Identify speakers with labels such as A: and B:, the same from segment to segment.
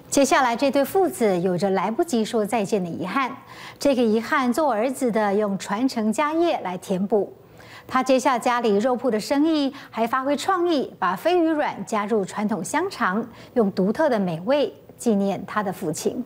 A: 接下来，这对父子有着来不及说再见的遗憾。这个遗憾，做儿子的用传承家业来填补。他接下家里肉铺的生意，还发挥创意，把飞鱼卵加入传统香肠，用独特的美味纪念他的父亲。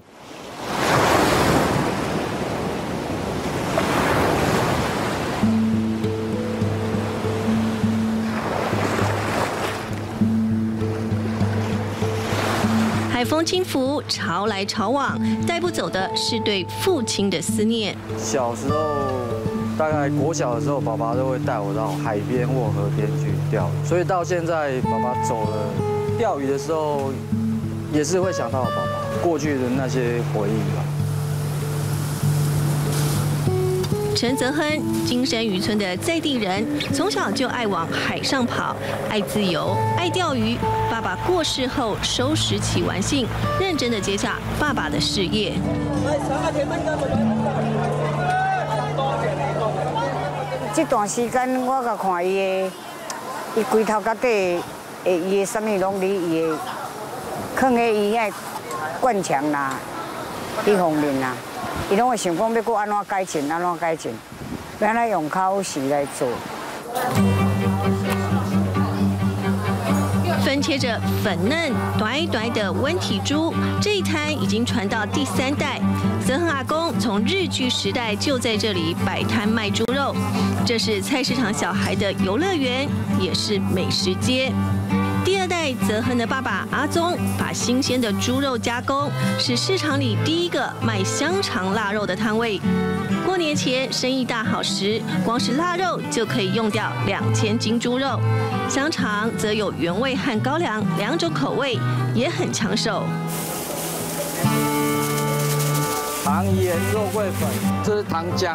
B: 海风轻拂，潮来潮往，带不走的是对父亲的思念。
C: 小时候，大概国小的时候，爸爸都会带我到海边或河边去钓鱼，所以到现在爸爸走了，钓鱼的时候也是会想到爸爸过去的那些回忆吧。
B: 陈泽亨，金山渔村的在地人，从小就爱往海上跑，爱自由，爱钓鱼。爸爸过世后，收拾起玩性，认真的接下爸爸的事业。
D: 这段时间我甲看伊规头到底，伊的什么拢哩，伊的放喺伊遐灌墙啦，迄方面啦。 伊拢会想讲要搁安怎改进，安怎改进，要安怎用口实来做。
B: 分切着粉嫩、短短的温体猪，这一摊已经传到第3代。泽亨阿公从日据时代就在这里摆摊卖猪肉，这是菜市场小孩的游乐园，也是美食街。 第2代泽亨的爸爸阿宗把新鲜的猪肉加工，是市场里第一个卖香肠腊肉的摊位。过年前生意大好时，光是腊肉就可以用掉2000斤猪肉，香肠则有原味和高粱2种口味，也很抢手。
C: 糖盐、肉桂粉，这是糖浆。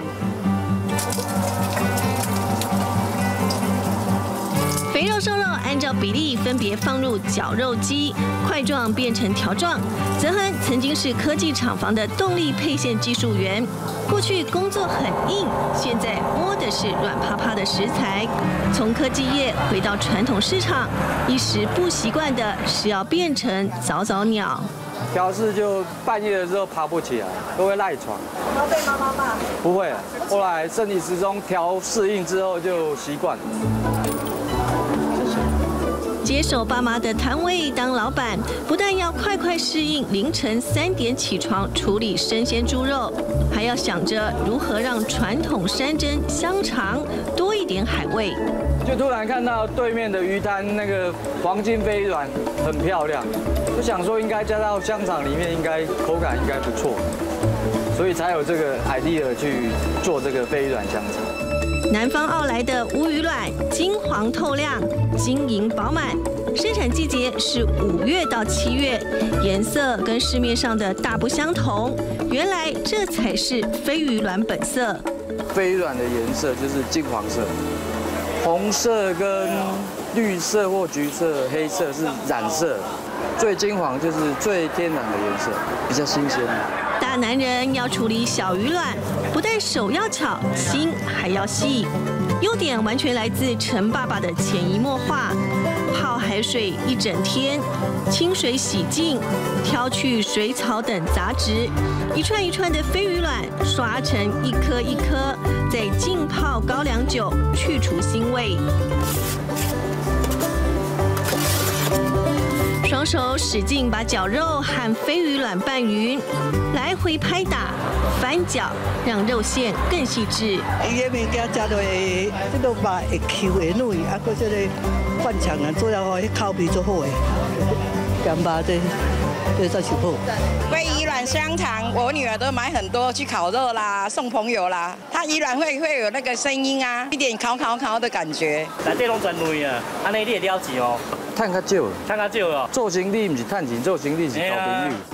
B: 肥肉、瘦肉按照比例分别放入绞肉机，块状变成条状。泽亨曾经是科技厂房的动力配线技术员，过去工作很硬，现在摸的是软趴趴的食材。从科技业回到传统市场，一时不习惯的是要变成早早鸟。
C: 调试就半夜的时候爬不起来，都会赖床。
E: 有被妈妈骂？
C: 不会，后来身体时钟调适应之后就习惯了。
B: 接手爸妈的摊位当老板，不但要快快适应凌晨3点起床处理生鲜猪肉，还要想着如何让传统山珍香肠多一点海味。
C: 就突然看到对面的鱼摊那个黄金飞卵很漂亮，就想说应该加到香肠里面，应该口感应该不错，所以才有这个 idea 去做这个飞卵香肠。
B: 南方澳来的乌鱼卵，金黄透亮，晶莹饱满。生产季节是5月到7月，颜色跟市面上的大不相同。原来这才是飞鱼卵本色。
C: 飞鱼卵的颜色就是金黄色，红色跟绿色或橘色、黑色是染色，最金黄就是最天然的颜色，比较新鲜。
B: 大男人要处理小鱼卵，不但手要巧，心还要细。优点完全来自陈爸爸的潜移默化。泡海水1整天，清水洗净，挑去水草等杂质，一串一串的飞鱼卵刷成一颗一颗，再浸泡高粱酒，去除腥味。 双手使劲把绞肉和飞鱼卵拌匀，来回拍打、翻搅，让肉馅更细致。
F: 伊个物件食落会，这个肉会 Q 会软，啊，搁这个灌肠啊，做了后迄口味做好诶，干巴这才是好。
E: 飞鱼卵香肠，我女儿都买很多去烤肉啦，送朋友啦。它鱼卵会有那个声音啊，一点烤的感觉。
G: 内底拢全类啊，安尼你会了钱哦。
C: 赚较少，
G: 赚较少哦。
C: 做生意不是赚钱，做生意是交朋友。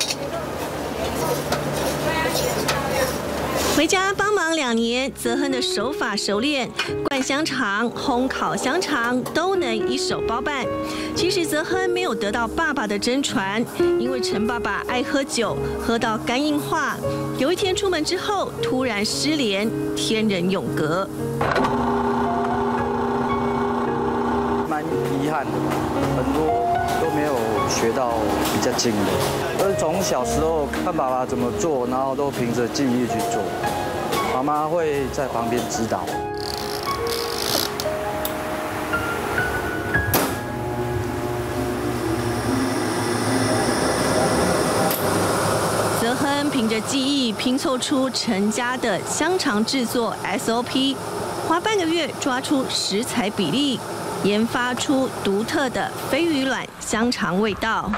B: 回家帮忙2年，泽亨的手法熟练，灌香肠、烘烤香肠都能一手包办。其实泽亨没有得到爸爸的真传，因为陈爸爸爱喝酒，喝到肝硬化。有一天出门之后，突然失联，天人永隔。
C: 蛮遗憾的，很多都没有学到比较精的，都是从小时候看爸爸怎么做，然后都凭着记忆去做，妈妈会在旁边指导。
B: 泽亨凭着记忆拼凑出陈家的香肠制作 SOP， 花半个月抓出食材比例，研发出独特的飞鱼卵香肠味道。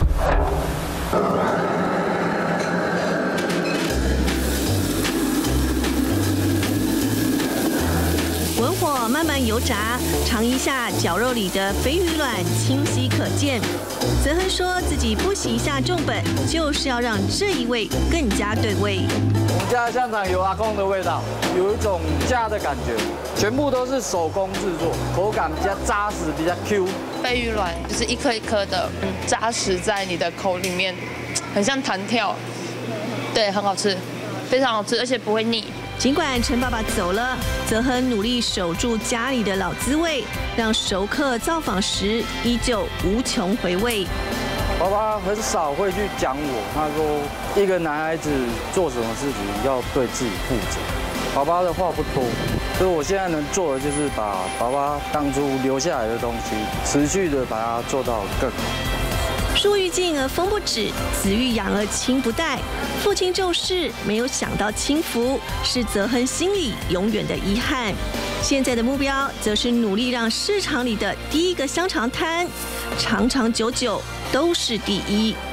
B: 文火慢慢油炸，尝一下绞肉里的飞鱼卵清晰可见。泽亨说自己不惜下重本，就是要让这一味更加对味。
C: 我们家的香肠有阿公的味道，有一种家的感觉，全部都是手工制作，口感比较扎实，比较 Q。
H: 飞鱼卵就是一颗一颗的，扎实在你的口里面，很像弹跳，对，很好吃，非常好吃，而且不会腻。
B: 尽管陈爸爸走了，泽亨努力守住家里的老滋味，让熟客造访时依旧无穷回味。
C: 爸爸很少会去讲我，他说一个男孩子做什么事情要对自己负责。爸爸的话不多，所以我现在能做的就是把爸爸当初留下来的东西，持续的把它做到更好。
B: 树欲静而风不止，子欲养而亲不待。父亲就事没有想到轻浮，是泽亨心里永远的遗憾。现在的目标则是努力让市场里的第一个香肠摊长长久久都是第一。